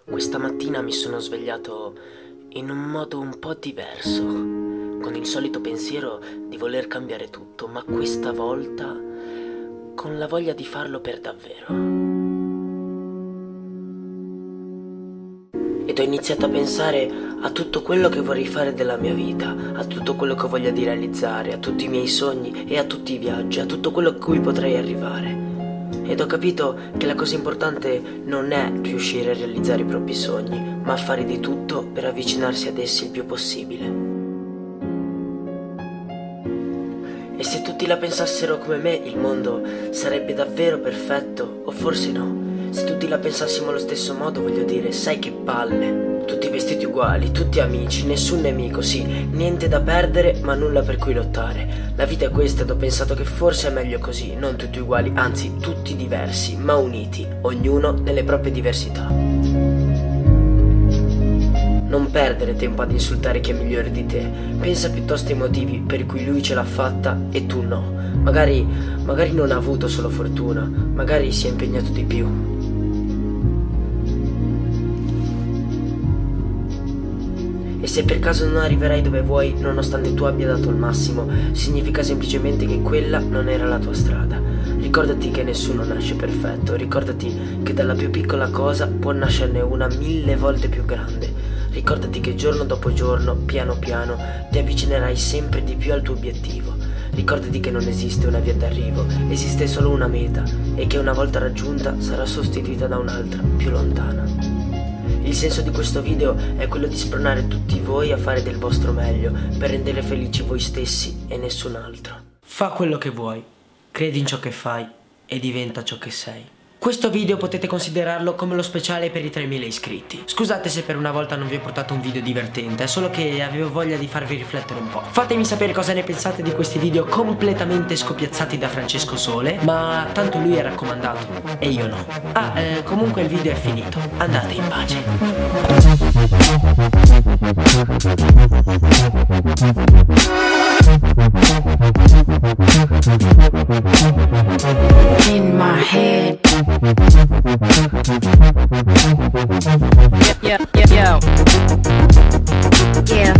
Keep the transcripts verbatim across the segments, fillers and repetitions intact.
Questa mattina mi sono svegliato in un modo un po' diverso, con il solito pensiero di voler cambiare tutto, ma questa volta con la voglia di farlo per davvero. Ed ho iniziato a pensare a tutto quello che vorrei fare della mia vita, a tutto quello che ho voglia di realizzare, a tutti i miei sogni e a tutti i viaggi, a tutto quello a cui potrei arrivare. Ed ho capito che la cosa importante non è riuscire a realizzare i propri sogni, ma fare di tutto per avvicinarsi ad essi il più possibile. E se tutti la pensassero come me, il mondo sarebbe davvero perfetto, o forse no. Se tutti la pensassimo allo stesso modo, voglio dire, sai che palle. Tutti vestiti uguali, tutti amici, nessun nemico, sì, niente da perdere ma nulla per cui lottare. La vita è questa ed ho pensato che forse è meglio così, non tutti uguali, anzi tutti diversi, ma uniti, ognuno nelle proprie diversità. Non perdere tempo ad insultare chi è migliore di te, pensa piuttosto ai motivi per cui lui ce l'ha fatta e tu no. Magari, magari non ha avuto solo fortuna, magari si è impegnato di più. E se per caso non arriverai dove vuoi, nonostante tu abbia dato il massimo, significa semplicemente che quella non era la tua strada. Ricordati che nessuno nasce perfetto, ricordati che dalla più piccola cosa può nascerne una mille volte più grande. Ricordati che giorno dopo giorno, piano piano, ti avvicinerai sempre di più al tuo obiettivo. Ricordati che non esiste una via d'arrivo, esiste solo una meta e che una volta raggiunta sarà sostituita da un'altra, più lontana. Il senso di questo video è quello di spronare tutti voi a fare del vostro meglio per rendere felici voi stessi e nessun altro. Fa quello che vuoi, credi in ciò che fai e diventa ciò che sei. Questo video potete considerarlo come lo speciale per i tremila iscritti. Scusate se per una volta non vi ho portato un video divertente, è solo che avevo voglia di farvi riflettere un po'. Fatemi sapere cosa ne pensate di questi video completamente scopiazzati da Francesco Sole, ma tanto lui è raccomandato e io no. Ah, eh, comunque il video è finito, andate in pace. In my head. Yeah, yeah, yeah, yeah.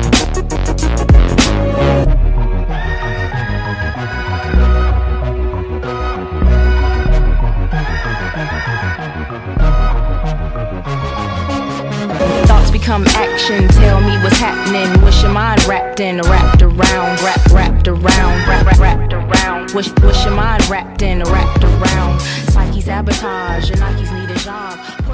Thoughts become action, tell me what's happening. Wish your mind wrapped in, wrapped around, wrap, wrapped around, wrap, wrap, wrapped around. Wish, wish your mind wrapped in, wrapped around. Psyche sabotage, your Nikes need a job.